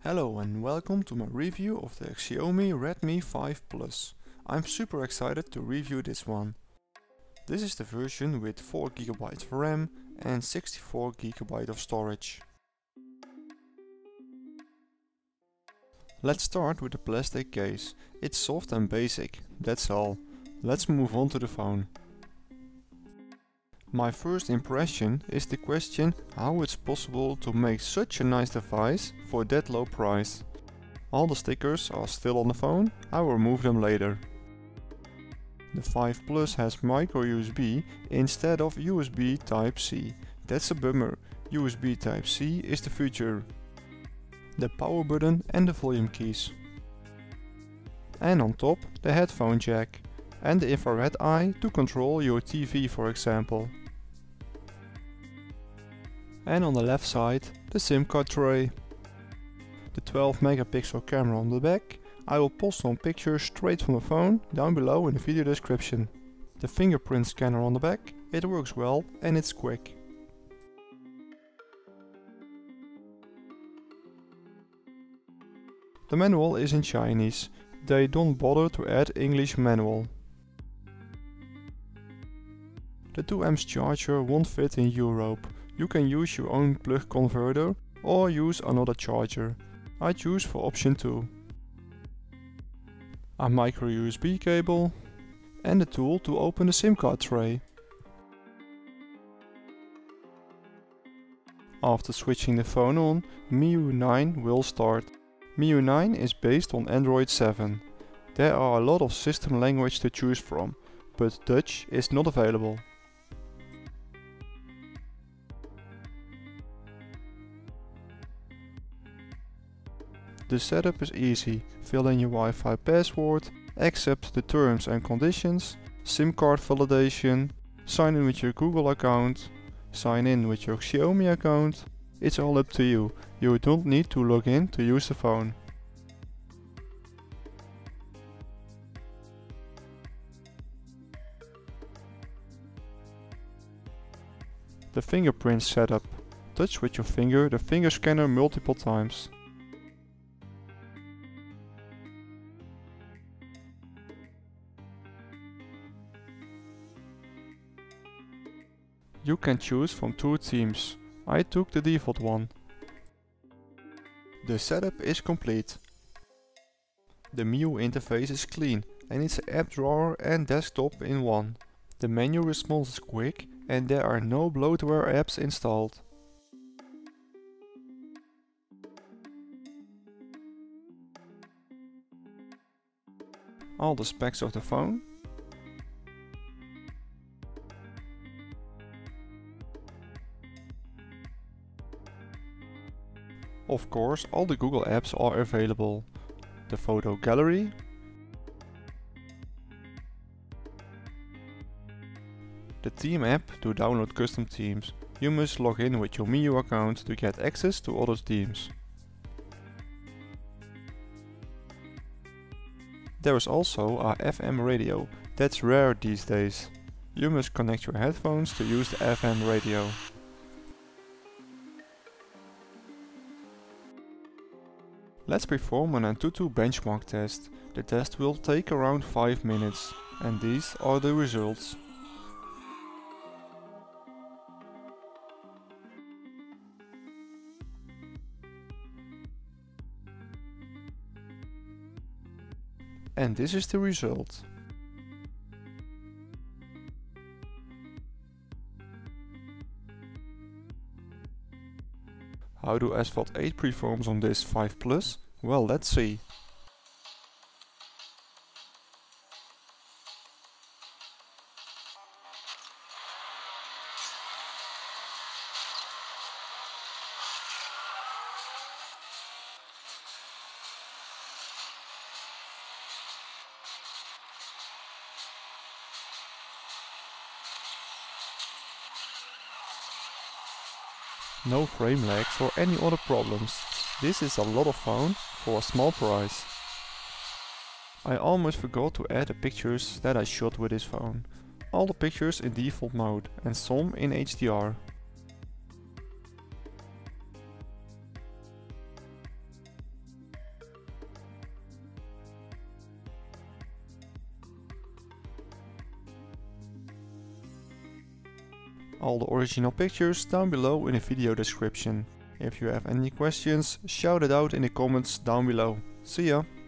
Hello and welcome to my review of the Xiaomi Redmi 5 Plus. I'm super excited to review this one. This is the version with 4GB of RAM and 64GB of storage. Let's start with the plastic case. It's soft and basic, that's all. Let's move on to the phone. My first impression is the question how it's possible to make such a nice device for that low price. All the stickers are still on the phone, I will remove them later. The 5 Plus has micro USB instead of USB Type-C. That's a bummer, USB Type-C is the future. The power button and the volume keys. And on top the headphone jack and the infrared eye to control your TV, for example. And on the left side, the SIM card tray. The 12 megapixel camera on the back. I will post some pictures straight from the phone down below in the video description. The fingerprint scanner on the back, it works well and it's quick. The manual is in Chinese. They don't bother to add English manual. The 2A charger won't fit in Europe. You can use your own plug converter or use another charger. I choose for option 2. A micro USB cable and a tool to open the SIM card tray. After switching the phone on, MIUI 9 will start. MIUI 9 is based on Android 7. There are a lot of system language to choose from, but Dutch is not available. The setup is easy. Fill in your Wi-Fi password, accept the terms and conditions, SIM card validation, sign in with your Google account, sign in with your Xiaomi account. It's all up to you. You don't need to log in to use the phone. The fingerprint setup. Touch with your finger the finger scanner multiple times. You can choose from 2 themes. I took the default one. The setup is complete. The MIUI interface is clean and it's an app drawer and desktop in one. The menu response is quick and there are no bloatware apps installed. All the specs of the phone. Of course, all the Google apps are available. The photo gallery, the theme app to download custom themes. You must log in with your MIUI account to get access to other themes. There is also a FM radio. That's rare these days. You must connect your headphones to use the FM radio. Let's perform an Antutu benchmark test. The test will take around 5 minutes and these are the results. And this is the result. How do Asphalt 8 performs on this 5 Plus? Well, let's see. No frame lags or any other problems. This is a lot of fun for a small price. I almost forgot to add the pictures that I shot with this phone. All the pictures in default mode and some in HDR. All the original pictures down below in the video description. If you have any questions, shout it out in the comments down below. See ya!